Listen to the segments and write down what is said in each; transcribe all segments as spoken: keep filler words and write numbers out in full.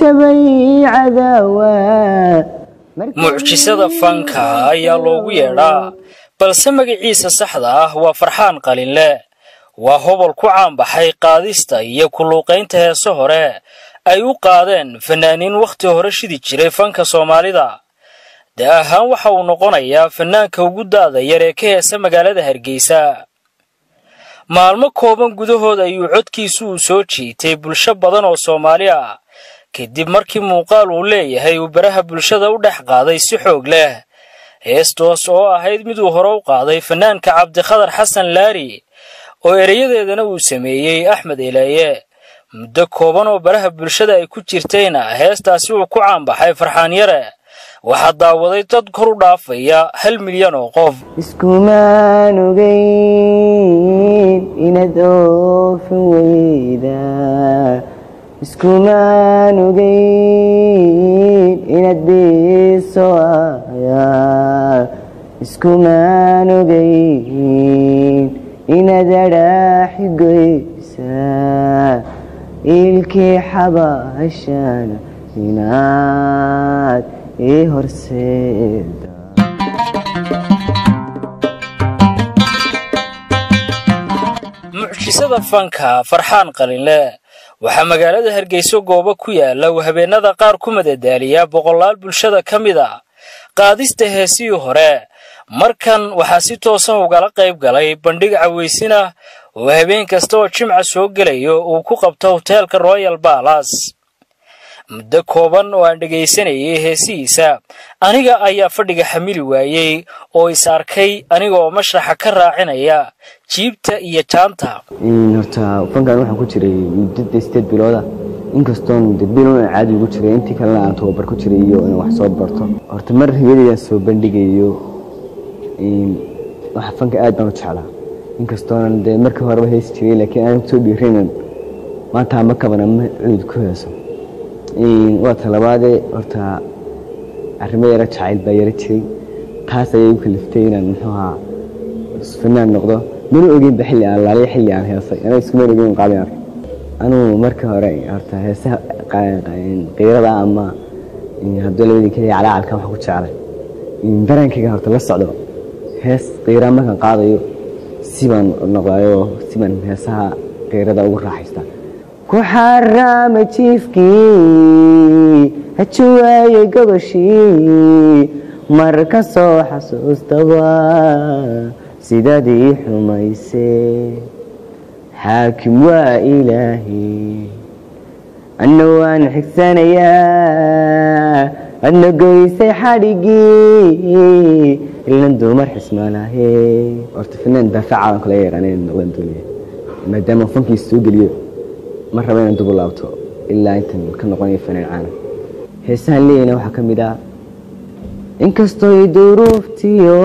جبي عذاوة معجزة فانكا ayaa loogu yeedhaa balse magaciisa saxda ah waa Farxaan Qalinle waa hobol ku caan baxay qaadista iyo ku luuqeynta heeso hore ay u qaadeen fanaaniin waqti hore shidi jiray fanka Soomaalida daahan waxa uu noqonayaa fanaanka ugu daada yar ee ka heesa magaalada Hargeysa maalmo kooban gudahood ayuu codkiisu u soo jiitay bulsho badan oo Soomaali ah kadib markii muuqaal uu leeyahay uu baraha bulshada u dhex qaaday si xoog leh heestos oo ahayd mid uu hore u qaaday fanaanka Cabdiqadar Xasan Laari oo erayadeedana uu sameeyay Axmed Ilaaye muddo kooban oo baraha bulshada ay ku jirtayna heestaasi uu ku caan baxay Farxaan Yare waxa daawaday dad kor u dhaafaya hal milyan oo qof iskumaan ogeyn inaad oofin weyda iskumaan ogeyn inaad biso aya iskumaan ogeyn inaad adaaxi goysa ilkii xabaashana inaad ii horseeda mucjisada fanka Farxaan Qalinle waxa magaalada Hargeysa goobo ku yaala habeenada qaar ku madadaaliya boqolaal bulshada kamida qaadista heesii hore markan waxa si toos ah uga qayb galay bandhig caweysina oo habeen kasta oo Jimca soo galayo uu ku qabto hotelka Royal Palace muddo kooban oo aan dhageysanayay heesiisa aniga ayaa fadhiga xamili waayay oo is arkay aniga oo mashraxa ka raacinaya jiibta iyo jaanta in horta fankan waxa ku jiray muddo sideed bilooda inkastoo biloon caadi ugu jiray intii kale aan tababar ku jiray iyo in wax soo barto horta mar hiyadayaan soo bandhigayo in waxa fanka aad baan u jeclaa inkastoo aan markii hore hees jiray laakiin aan soo dhiirinayn maanta ma kabana ma cid ku heeso in waa talabaade horta arrimo yara jacayl baa yara jiray taas ayay u kaliftay inaan muxuu fanaan noqdo mana ogeyn baxli aan laalay xilli aan heesay ana isku meel ogeyn qaali ark anu marka hore horta heesaha qeyrada ama haddii labadii kaliya calaalka wax ku jeclay in dareenkayga horta la socdo hees qeyra markaan qaadayo siban noqdayo siban heesaha qeyrada ugu raaxaysta ku xaraama jiifkii hajuwaye gabashii marka soo xasuustaba sidadii xumaysay xaakim waa ilaahi anna waan xigsanayaa adna goysay xadhigii ilan dumar xismaanahe horta fanaan daafaca aan kula yeeraneen noqdan doonaya maadaama fankiisa soo geliyo ma rabo inaan dib u laabto ilaa intan ka noqonayo fanaan caan heesahan leeyna waxaa ka mid ah inkastoo duruuftiyo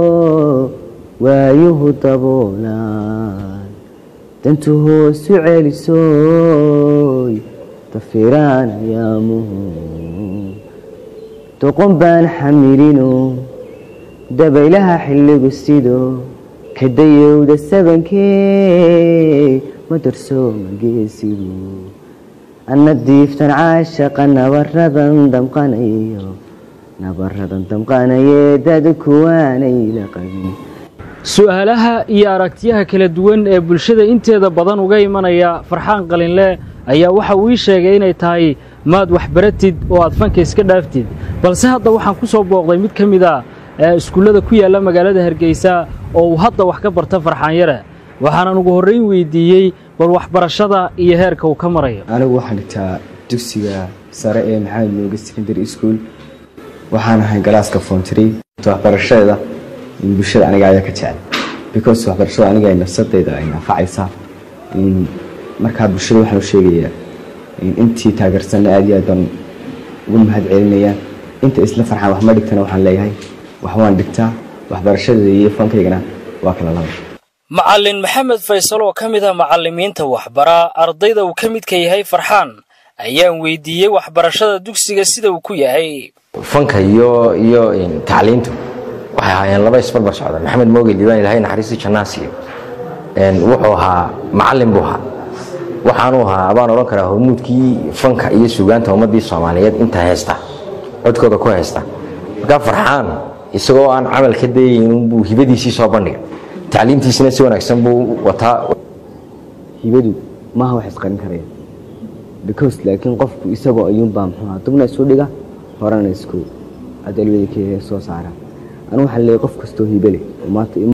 waayuhu daboolaan dantu hoosu celisoy tafiraan ayaamuhu doqon baan xamilino dabaylaha xilligu sido kadayowda sabankee madarso mageesigu anna diiftan caashaqa nabaradan damqanayo nabaradan damqanaye dadkuwaanay la qabin su'aalaha iyo aragtiyaha kala duwan ee bulshada inteeda badan uga imanaya Farxaan Qalinle ayaa waxa uu sheegay inay tahay maad wax baratid oo aad fanka iska dhaaftid balse hadda waxaan ku soo booqday mid kamid ah iskuulada ku yaala magaalada Hargeysa oo uu hadda wax ka barta Farxaan Yare waxaan ugu horeyn weydiiyay bal waxbarashada iyo heerka uu ka marayo anigu waxaan dhigtaa dugsiga sare ee Maxamed Mooge Secondary School waxaan ahay galaaska form three waxbarashada bulshada aniga ayaa ka jecel because waxbarashada aniga ay nafsadeyda ay nafacaysa in marka bulshada waxaan u sheegayaa in intii taageersan aad iyo aad ugu mahad celinaya inta isla farxan wax ma dhigtana waxaan leeyahay wax waan dhigtaa waxbarashada iyo fankaygana waa kala laba macallin Maxamed Faysal oo kamid ah macallimiinta waxbara ardayda uu kamid ka yahay Farxaan ayaan weydiiyay waxbarashada dugsiga sida uu ku yahay fanka iyo iyo tacliintu waxay ahaayeen laba isbarbar socda Maxamed Mooge Liibaan Ilaahay naxariistiisa jannaasiyo een wuxuu ahaa macallin buu ahaa waxaanu ahaa baan oran karaa hormuudkii fanka iyo suugaanta ummadii Soomaaliyeed inta heesta codkooda ku heesta marka farxaan isagoo aan amal ka deeyin buu hibadiisii soo bandhigay tacliintiisina si wanaagsan buu wataa hibadu ma wax isqarin karaya because laakiin qofku isagoo ayuun baa muxuu dubna soo dhiga horana isku adalweedkee soo saara anu waxa leeyahay qof kasto hibale maanta